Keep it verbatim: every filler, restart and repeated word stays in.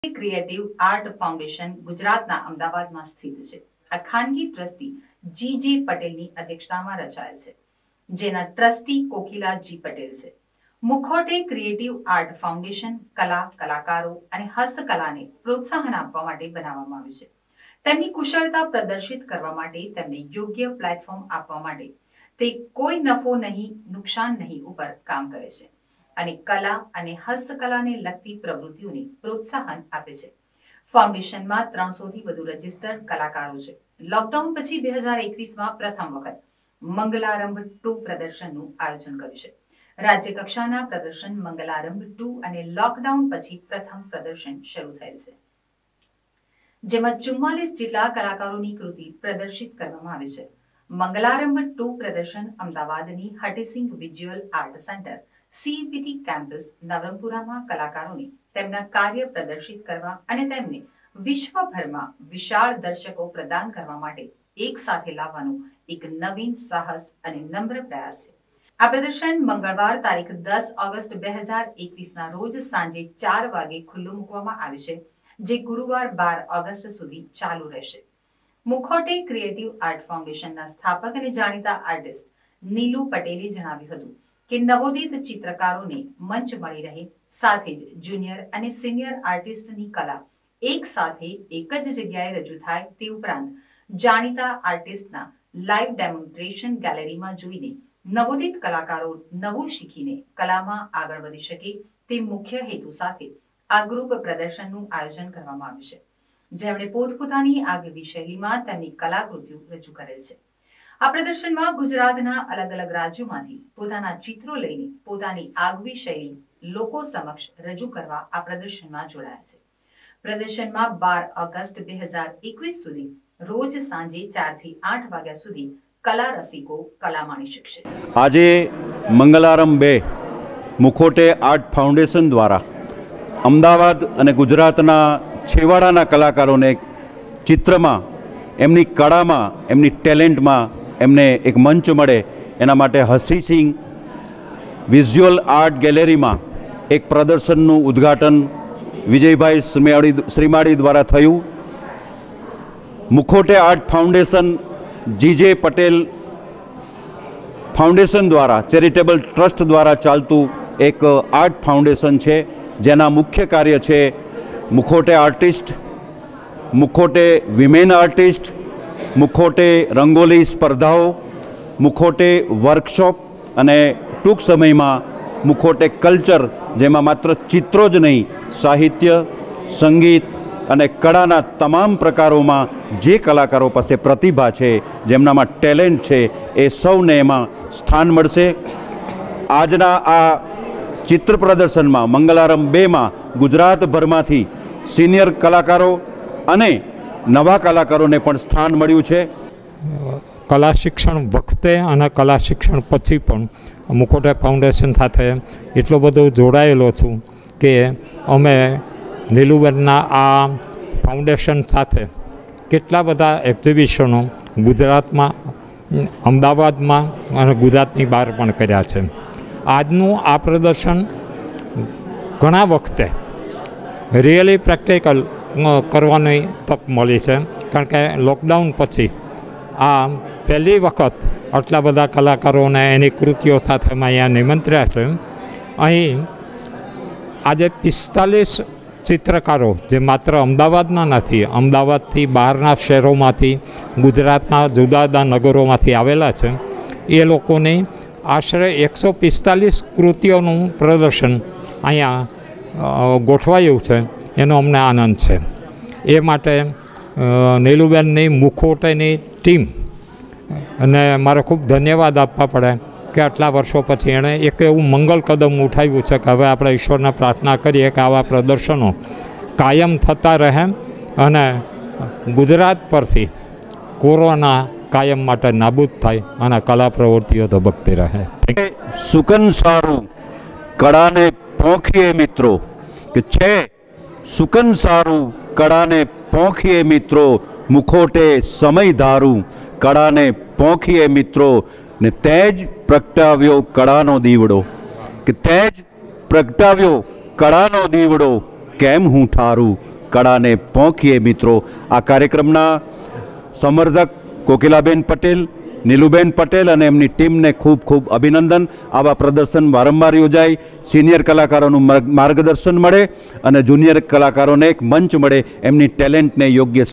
Creative art foundation ગુજરાતના અમદાવાદમાં સ્થિત છે। આ ખાનગી ટ્રસ્ટી જી જે પટેલની અધ્યક્ષતામાં રચાયેલ છે, જેના ટ્રસ્ટી કોકિલા જી પટેલ છે। મુખોટે ક્રિએટિવ આર્ટ ફાઉન્ડેશન કલા, કલાકારો અને હસ્તકલાને પ્રોત્સાહન આપવા માટે બનાવવામાં આવી છે। તેમની કુશળતા પ્રદર્શિત કરવા માટે તેમને યોગ્ય પ્લેટફોર્મ આપવા માટે તે કોઈ નફો નહીં, નુકસાન નહીં ઉપર કામ કરે છે અને કલા અને હસ્તકલાને લગતી પ્રવૃત્તિઓને પ્રોત્સાહન આપે છે। ફાઉન્ડેશનમાં ત્રણસોથી વધુ રજિસ્ટર્ડ કલાકારો છે। લોકડાઉન પછી બે હજાર એકવીસમાં પ્રથમ વખત મંગલારંભ ટુ પ્રદર્શનનું આયોજન કર્યું છે। રાજ્ય કક્ષાના પ્રદર્શન મંગલારંભ ટુ અને લોકડાઉન પછી પ્રથમ પ્રદર્શન શરૂ થયેલ છે, જેમાં ચુમ્માલીસ જેટલા કલાકારોની કૃતિ પ્રદર્શિત કરવામાં આવી છે। મંગલારંભ ટુ પ્રદર્શન અમદાવાદની Hutheesing visual art centre CEPT campus નવરંગપુરામાં કલાકારોને તેમના કાર્ય પ્રદર્શિત કરવા અને તેમને વિશ્વભરમાં વિશાળ દર્શકો પ્રદાન કરવા માટે એક સાથે લાવવાનો એક નવીન સાહસ અને નમ્ર પ્રયાસ છે। આ પ્રદર્શન મંગળવાર તારીખ દસ ઓગસ્ટ બે હજાર એકવીસના રોજ સાંજે ચાર વાગે ખુલ્લું મૂકવામાં આવ્યું છે, જે ગુરુવાર બાર ઓગસ્ટ સુધી ચાલુ રહેશે। મુખોટે ક્રિએટિવ આર્ટ ફાઉન્ડેશનના સ્થાપક અને જાણીતા આર્ટિસ્ટ નીલુ પટેલે જણાવ્યું હતું કે નવોદિત ચિત્રકારોને મંચ મળી રહે, સાથે જ જુનિયર અને સિનિયર આર્ટિસ્ટની કલા એક સાથે એક જ જગ્યાએ રજૂ થાય તે ઉપરાંત જાણીતા આર્ટિસ્ટના લાઈવ ડેમોન્સ્ટ્રેશન ગેલેરીમાં જોઈને નવોદિત કલાકારો નવું શીખીને કલામાં આગળ વધી શકે તે મુખ્ય હેતુ સાથે આ ગ્રુપ પ્રદર્શનનું આયોજન કરવામાં આવ્યું છે, જેમણે પોતપોતાની આગવી શૈલીમાં તેમની કલાકૃતિઓ રજૂ કરેલ છે। આ પ્રદર્શનમાં ગુજરાતના અલગ અલગ રાજ્યોમાંથી પોતાના ચિત્રો લઈને પોતાની આગવી શૈલી લોકો સમક્ષ રજૂ કરવા આ પ્રદર્શનમાં જોડાયા છે। પ્રદર્શનમાં બાર ઓગસ્ટ બે હજાર એકવીસ સુધી રોજ સાંજે ચાર થી આઠ વાગ્યા સુધી કલા રસિકો કલા માણી શકશે। આજે મંગલારંભ બે મુખોટે આર્ટ ફાઉન્ડેશન દ્વારા અમદાવાદ અને ગુજરાતના છેવાડાના કલાકારોને ચિત્રમાં, એમની કળામાં, એમની ટેલેન્ટમાં એમને એક મંચ મળે એના માટે હસીસિંગ વિઝ્યુઅલ આર્ટ ગેલેરીમાં એક પ્રદર્શનનું ઉદ્ઘાટન વિજયભાઈ શ્રીમાળી શ્રીમાળી દ્વારા થયું। મુખોટે art foundation G J Patel foundation દ્વારા, ચેરિટેબલ ટ્રસ્ટ દ્વારા ચાલતું એક આર્ટ ફાઉન્ડેશન છે, જેના મુખ્ય કાર્ય છે મુખોટે આર્ટિસ્ટ, મુખોટે વિમેન આર્ટિસ્ટ, મુખોટે રંગોલી સ્પર્ધાઓ, મુખોટે વર્કશોપ અને ટૂંક સમયમાં મુખોટે કલ્ચર, જેમાં માત્ર ચિત્રો જ નહીં, સાહિત્ય, સંગીત અને કળાના તમામ પ્રકારોમાં જે કલાકારો પાસે પ્રતિભા છે, જેમનામાં ટેલેન્ટ છે, એ સૌને એમાં સ્થાન મળશે। આજના આ ચિત્ર પ્રદર્શનમાં મંગલારંભ બેમાં ગુજરાતભરમાંથી સિનિયર કલાકારો અને નવા કલાકારોને પણ સ્થાન મળ્યું છે। કલા શિક્ષણ વખતે અને કલા શિક્ષણ પછી પણ મુખોટે ફાઉન્ડેશન સાથે એટલો બધો જોડાયેલો છું કે અમે નીલુબેનના આ ફાઉન્ડેશન સાથે કેટલા બધા એક્ઝિબિશનો ગુજરાતમાં, અમદાવાદમાં અને ગુજરાતની બહાર પણ કર્યા છે। આજનું આ પ્રદર્શન ઘણા વખતે રિયલી પ્રેક્ટિકલ કરવાની તક મળી છે, કારણ કે લોકડાઉન પછી આ પહેલી વખત આટલા બધા કલાકારોને એની કૃતિઓ સાથે મેં અહીંયા નિમંત્ર્યા છે। અહીં આજે પિસ્તાલીસ ચિત્રકારો, જે માત્ર અમદાવાદના નથી, અમદાવાદથી બહારના શહેરોમાંથી, ગુજરાતના જુદા જુદા નગરોમાંથી આવેલા છે, એ લોકોની આશરે એકસો પિસ્તાલીસ કૃતિઓનું પ્રદર્શન અહીંયા ગોઠવાયું છે, એનો અમને આનંદ છે। એ માટે નીલુબેનની મુખોટેની ટીમ અને મારે ખૂબ ધન્યવાદ આપવા પડે કે આટલા વર્ષો પછી એણે એક એવું મંગલ કદમ ઉઠાવ્યું છે કે હવે આપણે ઈશ્વરને પ્રાર્થના કરીએ કે આવા પ્રદર્શનો કાયમ થતા રહે અને ગુજરાત પરથી કોરોના કાયમ માટે નાબૂદ થાય અને કલા પ્રવૃત્તિઓ ધબકતી રહે। સુકન સારું કળાને પોંખીએ મિત્રો, કે છે સુકન સારું કળાને પોંખીએ મિત્રો, મુખોટે સમય ધારું કળાને પોંખીએ મિત્રો, ને તેજ પ્રગટાવ્યો કળાનો દીવડો, કે તેજ પ્રગટાવ્યો કળાનો દીવડો, કેમ હું ઠારું કળાને પોંખીએ મિત્રો. આ કાર્યક્રમના સંવર્ધક કોકિલાબેન પટેલ, નીલુબેન પટેલ અને એમની ટીમને ખૂબ ખૂબ અભિનંદન. આવા પ્રદર્શન વારંવાર યોજાય, સિનિયર કલાકારોનું માર્ગદર્શન મળે અને જુનિયર કલાકારોને એક મંચ મળે, એમની ટેલેન્ટને યોગ્ય